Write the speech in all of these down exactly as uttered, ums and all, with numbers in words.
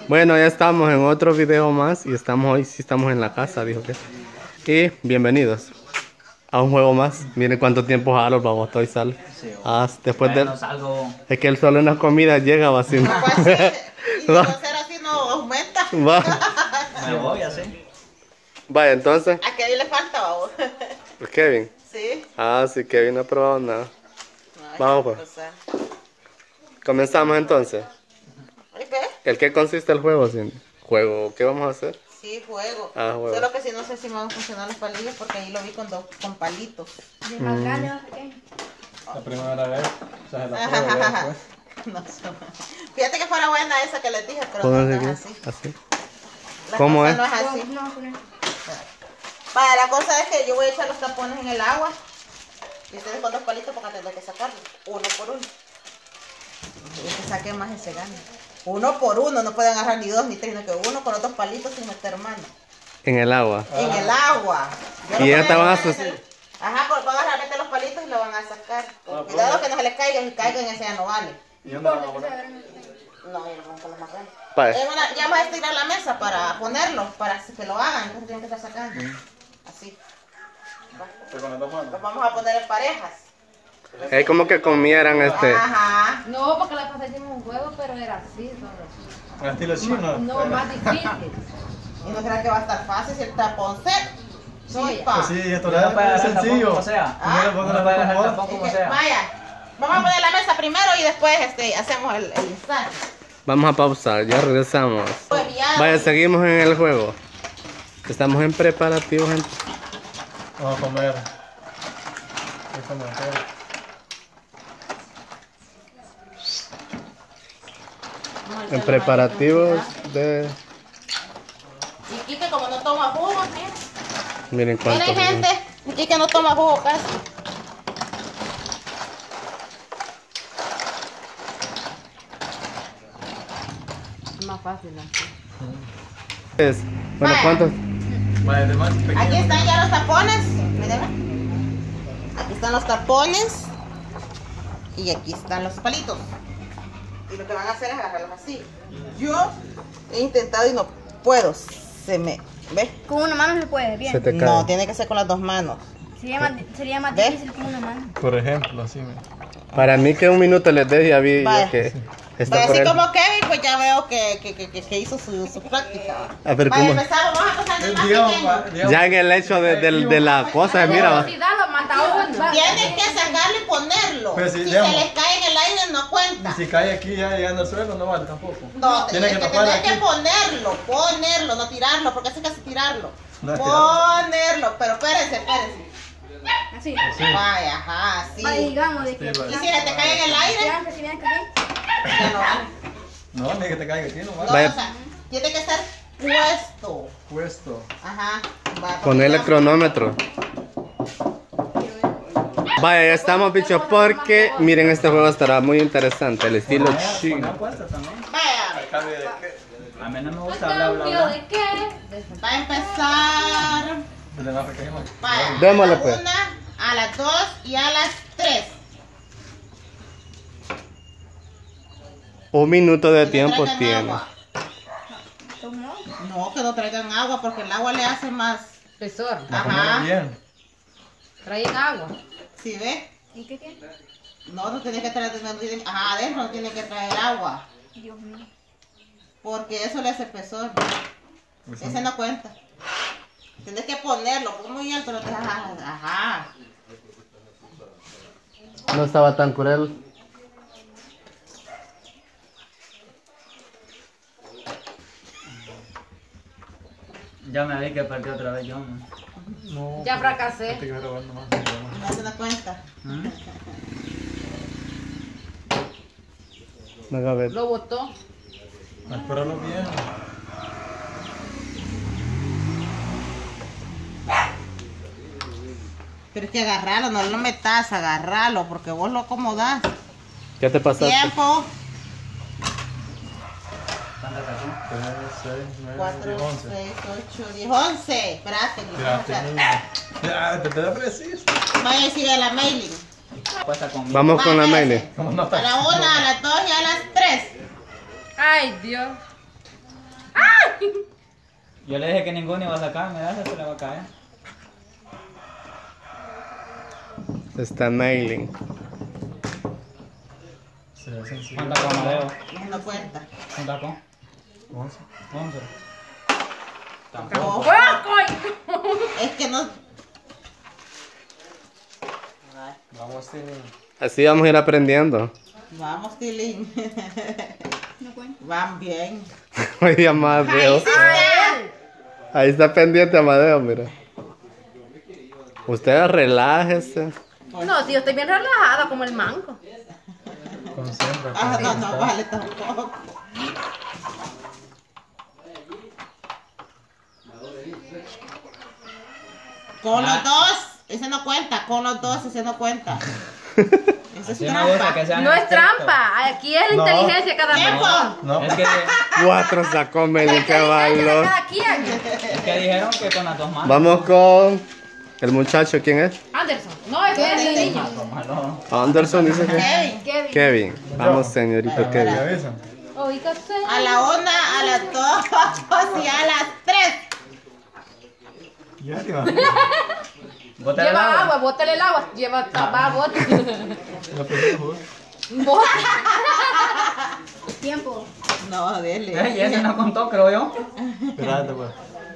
Bueno, ya estamos en otro video más y estamos hoy, sí estamos en la casa, dijo que. Y bienvenidos a un juego más. Miren cuánto tiempo jalo, vamos, estoy sal. Sí, Ah, después de... Salgo... Es que el solo en las comidas llega vacío. No, pues sí, y de no ser así no aumenta. Va. Me voy así. Vaya, entonces. ¿A Kevin le falta, vamos? Kevin. Sí. Ah, sí, Kevin no ha probado nada. No, Vamos pues. Comenzamos entonces. ¿Qué? ¿El qué consiste el juego, Cindy? ¿Juego? ¿Qué vamos a hacer? Sí, juego. Ah, juego. Solo que si no sé si me van a funcionar los palillos porque ahí lo vi con, dos, con palitos. ¿De más grande o qué? La primera vez. O sea, la Ajá, prueba ajá. después. No sé. Fíjate que fuera buena esa que les dije, pero ¿Cómo no, es no que- es así. así? La ¿Cómo cosa es? no es así. No, no, no. Para la cosa es que yo voy a echar los tapones en el agua. Y ustedes con dos palitos porque tendré que sacarlos. Uno por uno. Y que saque más ese gane. Uno por uno, no pueden agarrar ni dos ni tres, sino que uno con los dos palitos sin meter mano. En el agua. En el agua. Yo Y lo ya voy a te van a dejar sus- hacer- Ajá, con- van a agarrar meter los palitos y lo van a sacar. Con Ah, cuidado pues. que no se les caigan y caigan ese ya no vale. ¿Y dónde la vamos a poner? No, yo no vamos con los más grandes. Vaya. Eh, bueno, ya vamos a estirar la mesa para ponerlo, para que lo hagan, entonces tienen que estar sacando. Así. Pero con las dos manos. Los vamos a poner en parejas. Es como que comieran este. Ajá. No, porque la pasada hicimos un juego, pero era así, solo. En estilo chino. No, más difícil. ¿Y no será que va a estar fácil si el tapón se No, ya. chispa? Pues sí, esto No puede es dejar el tapón sencillo. como sea. Primero Ah, poner no la puede dejar el tapón. tapón como Es que- sea. Vaya, vamos a poner la mesa primero y después este, hacemos el, el instante. Vamos a pausar, ya regresamos. Pues ya. Vaya, seguimos en el juego. Estamos en preparativos. En... Vamos a comer. Déjame hacer. Vamos a En echarle preparativos maíz, de... Y Kike como no toma jugo, miren. Miren cuánto. Miren gente, y Kike no toma jugo casi. Es más fácil así. Es. Bueno, Vaya. ¿cuántos? Vale, de más pequeño. Aquí están ya los tapones. Miren. Aquí están los tapones. Y aquí están los palitos. Y lo que van a hacer es agarrarlos así. Yo he intentado y no puedo. Se me... ¿Ves? Con una mano se puede, bien. Se te cae. No, tiene que ser con las dos manos. Sería más, sería más ¿Ves? difícil con una mano. Por ejemplo, así me. Para mí que un minuto les dé ya vi Vaya. yo que está Pues por así él. como Kevin, pues ya veo que, que, que, que, que hizo su, su práctica. A ver, Vale, ¿cómo? empezamos, vamos a empezar del más Digamos, pequeño. digamos, Ya en el hecho de, de- de la cosa, mira, va. Si da, lo mata uno. Tienes que sacarlo y ponerlo. Pero si, si digamos- se les cae en el aire, no cuenta. y si cae aquí ya llegando al suelo, no vale tampoco. No, Tiene tienes que que, tapar tener que aquí. ponerlo, ponerlo, no tirarlo, porque hace casi tirarlo. No es tirarlo. Ponerlo, pero espérense, espérense. Así. Sí. Vaya, ajá, sí. Vale, digamos de que. Sí, vale. Y si se te cae en el aire, Ya, que si viene aquí. ya no vale. No, ni que te caiga aquí, no No, vale. Vaya. o sea, tiene que estar puesto. Puesto. Ajá. Va, Poner el porque- cronómetro. Vaya, ya estamos, bichos, porque miren, este juego estará muy interesante. El estilo Poner- chino. poner puestas también. Vaya, Cambio de qué. A mí no me gusta bla bla bla. ¿De qué? va a empezar. De más pequeño. Vaya, Démosle, a la pues. una, a las dos y a las tres. Un minuto de Que no tiempo traigan tiene. agua. ¿Cómo? No, que no traigan agua porque el agua le hace más. Espesor. La Ajá. comer bien. Traen agua. ¿Sí ve? ¿Y qué qué? No, no tiene que traer, no tiene- ajá, adentro no tiene que traer agua. Dios mío. Porque eso le hace espesor. Pues Ese no cuenta. Tienes que ponerlo, pongo muy alto, no te ajá, ajá. No estaba tan cruel. Ya me vi que perdí otra vez yo. ¿no? No. Ya fracasé. Este que me robando más. No se da cuenta. ¿Mm? Venga, a ver. Lo botó. Espéralo bien. Pero es que agarrarlo, no lo metas, agarrarlo, porque vos lo acomodás. ¿Qué te pasaste? Tiempo. ¿Cuántas sacó? tres, seis, nueve, cuatro, diez, once. seis, ocho, diez, once. Espérate, que Tiraste vamos a muy hacer. bien. Ya, te queda preciso. Vaya y sigue la mailing. Cuesta conmigo. Vamos con la Vaya, Meli. ¿Cómo no A está? la una, a las dos y a las tres. Ay, Dios. Yo le dije que ninguno iba a sacar, mira, ese se le va a caer. Está mailing. Se ve sencillo. ¿Cuánta con Amadeo? No cuenta. ¿Cuánta con? once. once. No, Tampoco. es que no. Vamos, Tilín. Así vamos a ir aprendiendo. Vamos, Tilín. Van bien. Oye, Amadeo. Ahí sí está. Ahí está pendiente Amadeo, mira. Usted relájese. No, tío, estoy bien relajada como el mango. Concentra. Ah, no, no vale tampoco. Con los dos, ese no cuenta. Con los dos, ese no cuenta. Eso es Así me gusta que trampa. sean No es estrictos. trampa, aquí es la No. inteligencia de cada Tiempo. persona. No. Es que, Cuatro sacó La Meli, qué inteligencia de valor. cada quien. es que dijeron que con las dos manos. Vamos con el muchacho, ¿quién es? Anderson. No, es que es el niño. Tómalo. Anderson dice que. Kevin. Kevin. Kevin. Vamos, señorito ¿Me Kevin. avisan? Ubícate. A la una, a las dos y a las tres. Ya te va. Bótale el Lleva agua. agua, bótale el agua. Lleva papá, bótale. Lo pedí, por favor. Bótale. Tiempo. No, Eh, dele. y ese no contó, creo yo. Espérate, pues.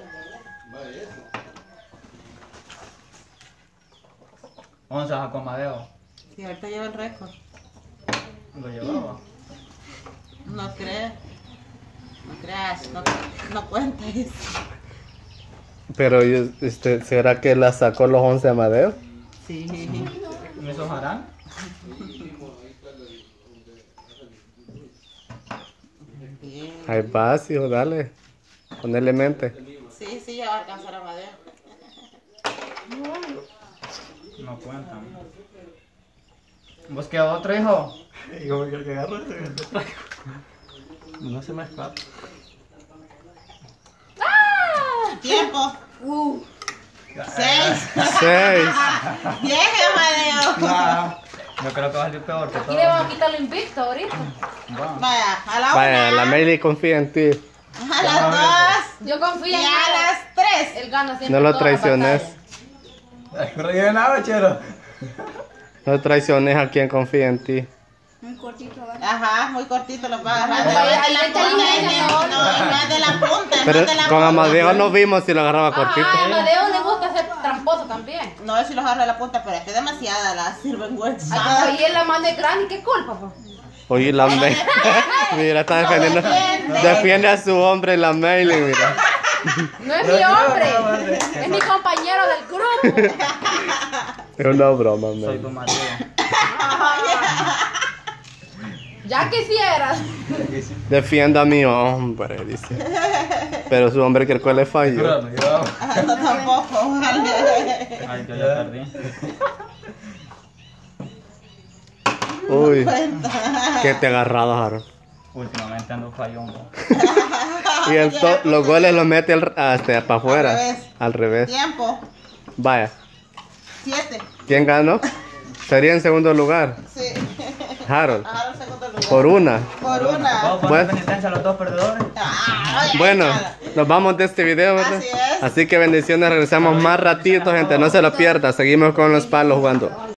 once sacó Amadeo. Sí, ahorita lleva el récord. Lo llevaba. No creas. No creas. No, no cuenta eso. Pero, yo- este, ¿será que la sacó los once Amadeo? Sí. ¿Me hizo jarán? Bien. Ahí vas, hijo, dale. Ponerle mente. Sí, sí, ya va a alcanzar a Amadeo. No cuentan. ¿Busqué otro, hijo? Y como que el que agarro este, lo traigo. No se me escapa. Tiempo. Uh. Seis. Seis. Bien, Amadeo. No, yo creo que va a salir peor que Aquí le vamos a todo. quitar lo invicto ahorita. Bueno. Vaya, a la Vaya, la una, Meli confía en ti. a las dos Yo confío y en a él. las tres. Él gana siempre. No lo todas las traiciones. batallas. No lleve nada, chero. No traiciones a quien confía en ti. Ajá, muy cortito lo va a agarrar. Ahí- No es de ahí la la punta, inteligencia, no, no, no, no es de la punta, no Pero es de la con punta. Amadeo no vimos si lo agarraba cortito. Ah, a Amadeo le gusta ser tramposo también. No es si lo agarra de la punta, pero es que es demasiada la sinvergüenza. Ay, ahí es la mano de grande, ¿qué culpa, pues? Oye, la Meli. Mira, está defendiendo. Defiende a su hombre la Meli, mira. No es mi hombre, es mi compañero del grupo. Es una broma, Soy Meli. tu marido. Ya quisieras. Defienda a mi hombre, dice. Pero su hombre creo que le falló. Espérame, yo. Ah, no, tampoco, vale. Ay, yo ya perdí. Uy, que te agarrado, Harold. Últimamente ando fallón. Y el to- los goles los mete al- hasta para afuera. Al revés. Al revés. Tiempo, Vaya. siete. ¿Quién ganó? Sería en segundo lugar. Sí. Harold. Ahora el segundo lugar. Por una. Por una. ¿Vamos a poner Bueno. penitencia a los dos perdedores? Ah, ay, Bueno, nada. nos vamos de este video, ¿verdad? Así es. Así que bendiciones, regresamos más ratito, gente. No se lo pierda. Seguimos con los palos jugando.